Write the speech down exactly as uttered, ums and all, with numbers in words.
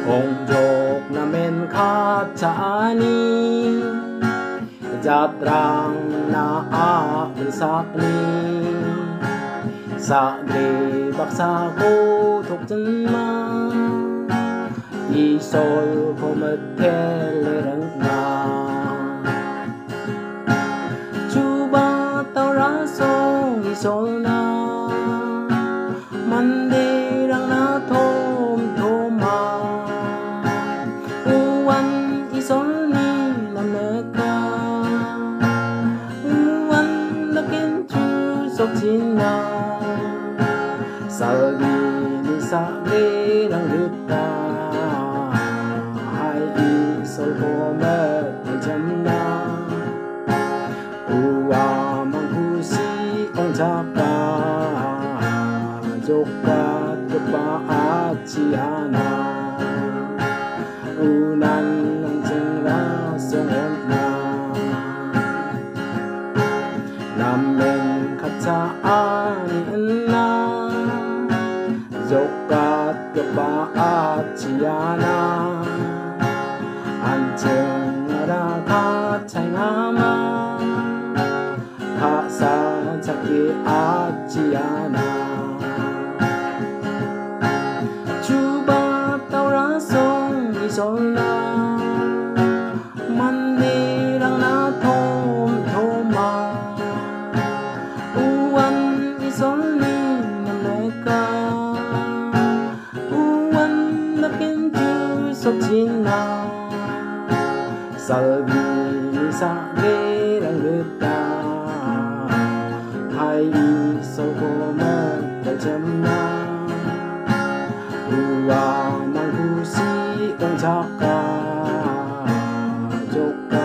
Ongjok namin kacani Jadrang na aasakni Sagri baksa ko thục chân ma Isol ko matele rang na Chuba tao ra song isol na Mandi rang na thom thoma Uwan isol ni lam nơ ka Uwan na ken chu sok chin na Salgi ni sa re rang rut ta Hai isol ko matele cham na Uwa mang hu si ong chaka Jokat kepa aciana Unan ang cengla songon na Namen kaca ani na Jokat kepa aciana Anceng ada kacai ngama Kasa caki aciana Chuba tao ra song isol na Mandi rang na thom thoma Uwan isol ni nam nai ka Uwan na ken chu sok chin na Salgi ni sa re rang rut ta Hai isol ko matele cham na Uwa mang hu si ong chaka Jokat